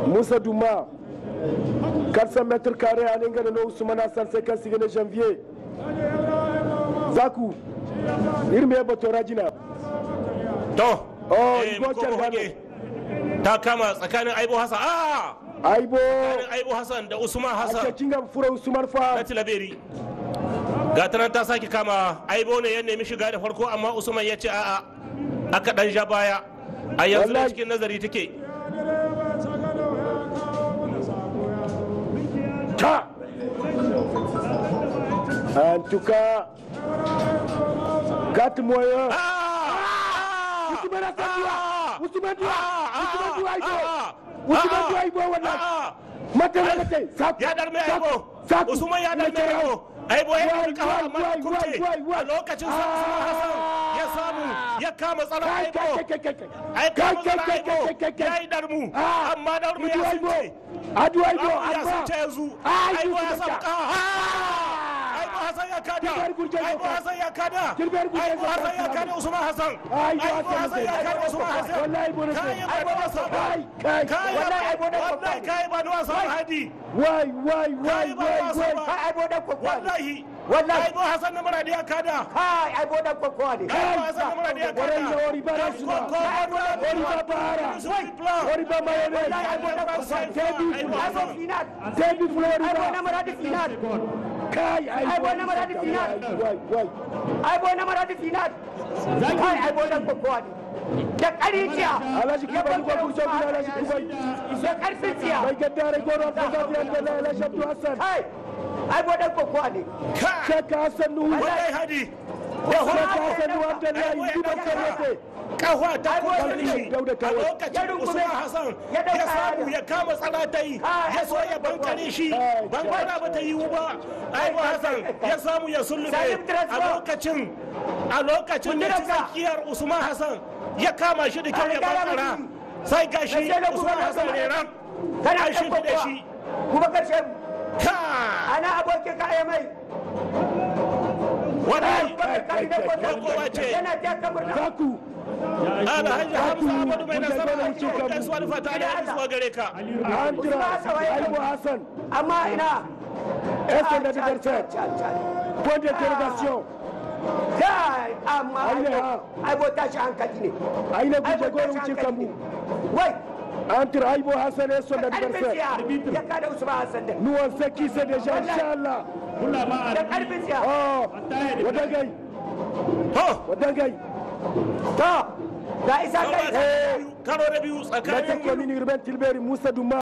Moussa Douma 400 mètres carrés à l'engagement de Ousmane Hassan 56 janvier. Zaku Irme Botorajina. To, Igo ta kama tsakanin Aibo Hassan. Aibo Aibo Hassan da Usman Hassan. Ake kinga fura Usman fa. Na Tilaberi. Gatanan ta sake kama Aibo ne ya nemi shiga da farko amma Usman ya ce a'a. Aka dan ja baya. A yanzu da cikin nazari take. Ta. En tout cas, 4 moyens. Usman Aibo wannan. Mata da kai. Ya darme Aibo. Usman ya darme Aibo. Aibo ya darme kawa amma kurce. A lokacin sa Usman Hassan ya samu ya kama tsaron Aibo. Aibo ya yi darmu amma darmu ya sunce. Adu Aibo ya sunce yanzu. Aibo ya sauka. Aibo Hassan ya kada. Aibo Hassan ya kada. Aibo Hassan ya kada Usman Hassan. Aibo Hassan ya kada Usman Hassan. Wallahi Aibo ne. Aibo Hassan. Wallahi Aibo ne. Wallahi kai ba ni wasa hadi. Wai. Aibo da kokwa. Wallahi Aibo Hassan na maradi ya kada. Kai Aibo da kokwa ne. Aibo Hassan na maradi ya kada. Ori bara suna. Ori ba bara. Ori ba mayone. Aibo da kokwa. Aibo final. David Flori Aibo ba. na maradi final. Kai Aibo na maradi final. Wai. Aibo na maradi final. Kai Aibo da kokwa ne. Da ƙariciya. Alhaji Kiba ni ko kurso bi Alhaji Kiba. Da ƙarficiya. Bai gaddare goro da gafiyan da Alhaji Abdul Hassan. Kai Aibo da kokwa ne. Shaka Hassan Nuhu. Wallahi hadi. Shaka Hassan Nuhu Abdullahi Kiba Sarrafe. Kawa ta kokari Dauda a Kawo. lokacin Usman Hassan ya samu ya kama tsalatai ya so ya bankare shi bankara ba ta yiwu ba. Aibo Hassan ya samu ya sullube a lokacin da tsakiyar Usman Hassan ya kama shi da kyau ya bankara sai gashi Usman Hassan ne ran Kana shi da shi kuma karshe ka ana abokin kaya mai. wallahi Yana ta kamar Zaku. Alhaji Hamza Ahmadu mai nasara da cikin kasuwar fata da zuwa gare ka. Andra Aibo Hassan. amma ina Est de l'adversaire. Point d'interrogation. kai amma Aina. Aibo tashi hankali ne. Aina guje goro wuce kambu. Wai Entre Aibo Hassan et son adversaire. ya kada Usman Hassan da. Nous on sait qui c'est déjà, Inch'Allah. Da karfin siya. Oh, Wadagai. Wadagai. To ga isa kai. Karo da biyu La tsakanin commune urbaine Tilberi Moussa Douma.